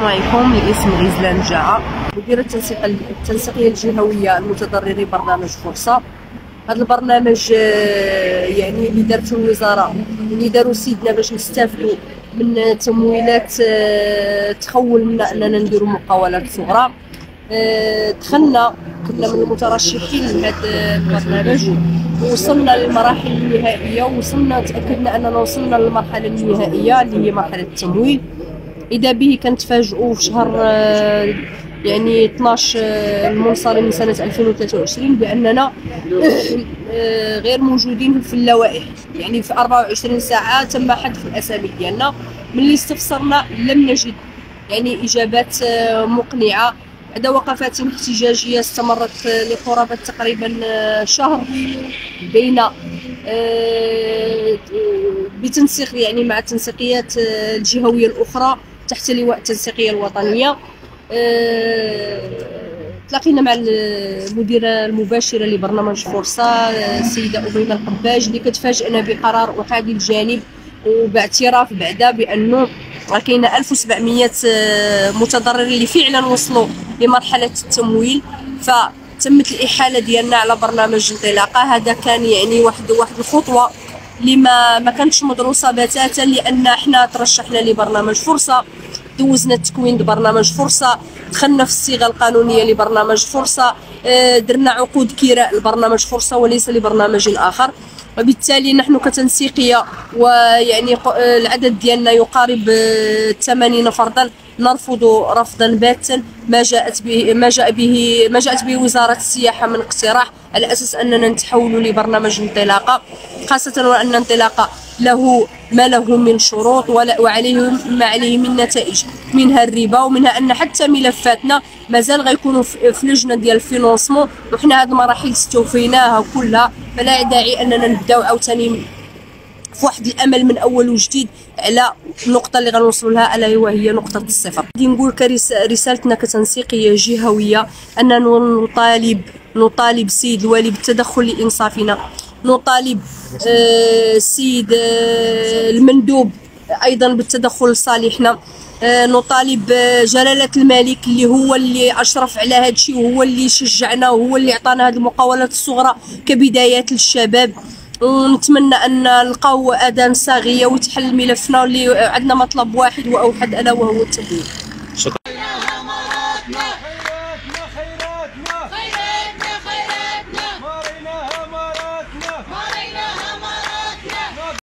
عليكم. الاسم غزلان جاعة، مديرة التنسيقية الجهوية المتضررين برنامج فرصة. هذا البرنامج يعني اللي دارته الوزارة، اللي داروا سيدنا باش نستافدوا من تمويلات تخول منا اننا نديروا مقاولات صغرى. دخلنا كنا من المترشحين لهذا البرنامج ووصلنا للمراحل النهائيه، ووصلنا تاكدنا اننا وصلنا للمرحله النهائيه اللي هي مرحله التمويل. اذا به كنتفاجئوا في شهر يعني 12 المنصرم من سنه 2023 باننا غير موجودين في اللوائح. يعني في 24 ساعه تم حذف الاسامي ديالنا. ملي استفسرنا لم نجد يعني اجابات مقنعه. بعد وقفات احتجاجيه استمرت لقرابه تقريبا شهر بين بتنسيق يعني مع التنسيقيات الجهويه الاخرى تحت لواء التنسيقيه الوطنيه. تلاقينا مع المديره المباشره لبرنامج فرصه السيده أميمة القباج، اللي كتفاجئنا بقرار احادي الجانب وباعتراف بعدا بانه كاينه 1700 متضرر اللي فعلا وصلوا لمرحله التمويل، فتمت الاحاله ديالنا على برنامج انطلاقه. هذا كان يعني واحد الخطوه اللي ما كانتش مدروسه بتاتا، لان احنا ترشحنا لبرنامج فرصه، دوزنا التكوين لبرنامج فرصه، دخلنا في الصيغه القانونيه لبرنامج فرصه، درنا عقود كراء لبرنامج فرصه وليس لبرنامج اخر. وبالتالي نحن كتنسيقيه ويعني العدد ديالنا يقارب 80 فردا نرفض رفضا باتا ما جاءت به وزاره السياحه من اقتراح على اساس اننا نتحولوا لبرنامج انطلاقه، خاصه وان انطلاقه له ما له من شروط وعليه ما عليه من نتائج، منها الربا ومنها ان حتى ملفاتنا مازال غيكونوا في لجنه ديال الفينونسمون، وحنا هذه المراحل استوفيناها كلها، فلا داعي اننا نبداو عاوتاني في واحد الامل من اول وجديد على النقطه اللي غنوصلوا لها الا وهي نقطه الصفر. غادي نقول رسالتنا كتنسيقيه جهويه اننا نطالب السيد الوالي بالتدخل لانصافنا، نطالب السيد المندوب ايضا بالتدخل لصالحنا، نطالب جلاله الملك اللي هو اللي اشرف على هذا الشيء وهو اللي شجعنا وهو اللي عطانا هذه المقاولات الصغرى كبدايات للشباب. ونتمنى ان نلقاو اذان صاغيه ويتحل ملفنا، اللي عندنا مطلب واحد واوحد الا وهو التمويل.